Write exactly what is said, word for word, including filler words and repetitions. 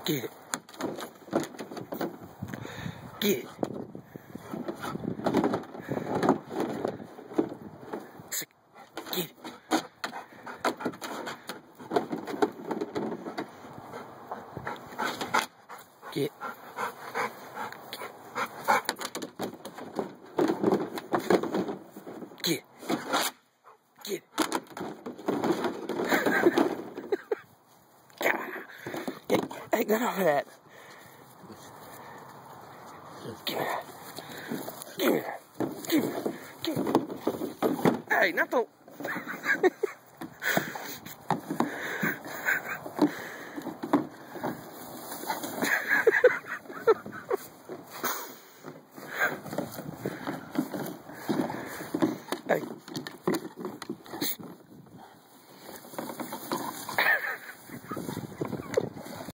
Get it. Get it. Get it. Get. Get. Get. Hey, get off of that. Give me that. Give me that. Give me that. Give me that. Hey, not the...